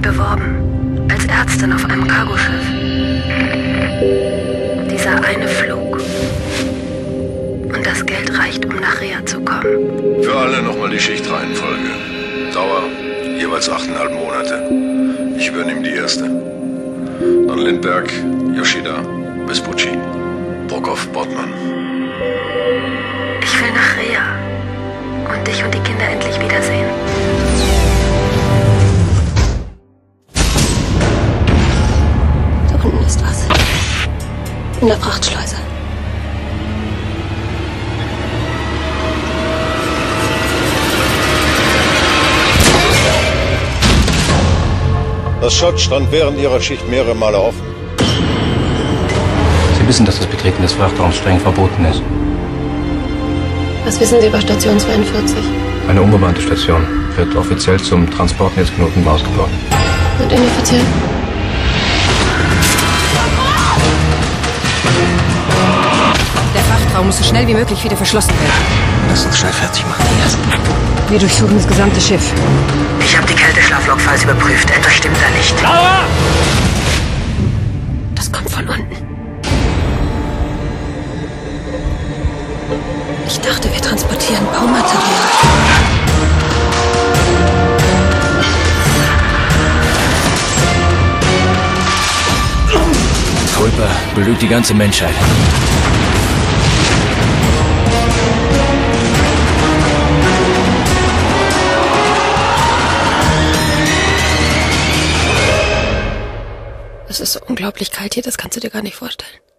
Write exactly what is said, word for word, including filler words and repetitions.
mich beworben. Als Ärztin auf einem Cargoschiff. Dieser eine Flug. Und das Geld reicht, um nach Rea zu kommen. Für alle nochmal die Schichtreihenfolge. Dauer jeweils achteinhalb Monate. Ich übernehme die erste. Dann Lindberg, Yoshida, Vespucci, Brockhoff, Bortmann. Ich will nach Rea. Und dich und die Kinder endlich wiedersehen. Da unten ist was. In der Frachtschleuse. Das Schott stand während Ihrer Schicht mehrere Male offen. Sie wissen, dass das Betreten des Frachtraums streng verboten ist. Was wissen Sie über Station zweiundvierzig? Eine unbemannte Station wird offiziell zum Transportnetzknoten ausgebaut. Und inoffiziell? Der Frachtraum muss so schnell wie möglich wieder verschlossen werden. Lass uns schnell fertig machen, Elias. Wir durchsuchen das gesamte Schiff. Ich habe die Kälteschlaflokfiles überprüft. Etwas stimmt da nicht. Das kommt von unten. Ich dachte, wir transportieren Baumaterial. Culpa belügt die ganze Menschheit. Es ist so unglaublich kalt hier, das kannst du dir gar nicht vorstellen.